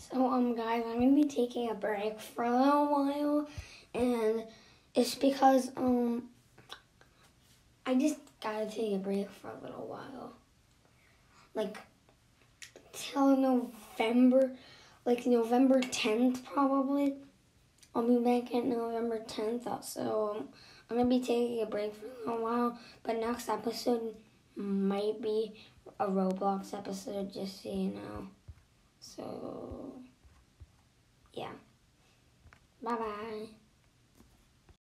So, guys, I'm gonna be taking a break for a little while, and it's because, I just gotta take a break for a little while. Like, till November 10th, probably. I'll be back at November 10th, so I'm gonna be taking a break for a little while, but next episode might be a Roblox episode, just so you know. So, yeah. Bye-bye.